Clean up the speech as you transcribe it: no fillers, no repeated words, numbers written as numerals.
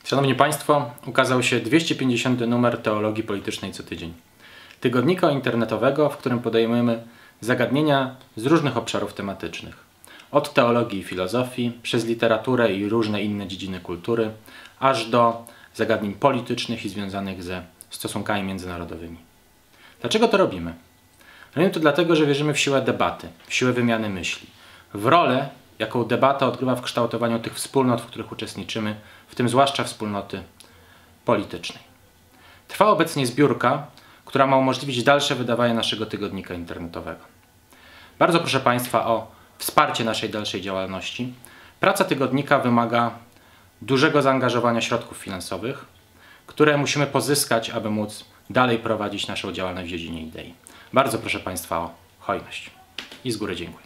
Szanowni Państwo, ukazał się 250. numer Teologii Politycznej co tydzień. Tygodnika internetowego, w którym podejmujemy zagadnienia z różnych obszarów tematycznych. Od teologii i filozofii, przez literaturę i różne inne dziedziny kultury, aż do zagadnień politycznych i związanych ze stosunkami międzynarodowymi. Dlaczego to robimy? Robimy to dlatego, że wierzymy w siłę debaty, w siłę wymiany myśli, w rolę, jaką debata odgrywa w kształtowaniu tych wspólnot, w których uczestniczymy, w tym zwłaszcza wspólnoty politycznej. Trwa obecnie zbiórka, która ma umożliwić dalsze wydawanie naszego tygodnika internetowego. Bardzo proszę Państwa o wsparcie naszej dalszej działalności. Praca tygodnika wymaga dużego zaangażowania środków finansowych, które musimy pozyskać, aby móc dalej prowadzić naszą działalność w dziedzinie idei. Bardzo proszę Państwa o hojność i z góry dziękuję.